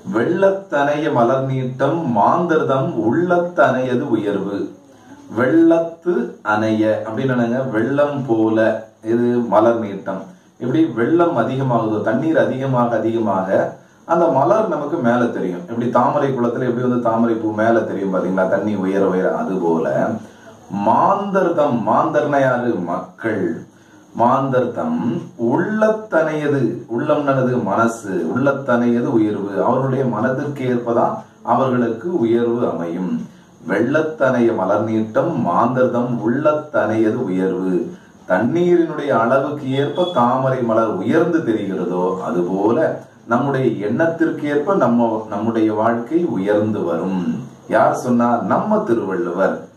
வெள்ளத்தனைய மலர் நீட்டம் மாந்தர்தம் உள்ளத்தனையது உயர்வு. வெள்ளத்து அணைய அப்படின்னு வெள்ளம் போல இது மலர் நீட்டம். இப்படி வெள்ளம் அதிகமாகுதோ, தண்ணீர் அதிகமாக அதிகமாக அந்த மலர் நமக்கு மேல தெரியும். எப்படி தாமரை குளத்துல எப்படி தாமரை பூ மேல தெரியும் பாத்தீங்களா, தண்ணி உயர உயர. அது போல மாந்தர்தம், மாந்தர்னா யாரு? மக்கள். மாந்தர்தம் உள்ளத்தனையது, உள்ளம்னது மனசு, உள்ளத்தனையது உயர்வு. அவர்களுடைய மனதிற்கு ஏற்பதான் அவர்களுக்கு உயர்வு அமையும். வெள்ளத்தனைய மலர் நீட்டம் மாந்தர்தம் உள்ளத்தனையது உயர்வு. தண்ணீரினுடைய அளவுக்கு ஏற்ப தாமரை மலர் உயர்ந்து தெரிகிறதோ அதுபோல நம்முடைய எண்ணத்திற்கு ஏற்ப நம்முடைய வாழ்க்கை உயர்ந்து வரும். யார் சொன்னா? நம்ம திருவள்ளுவர்.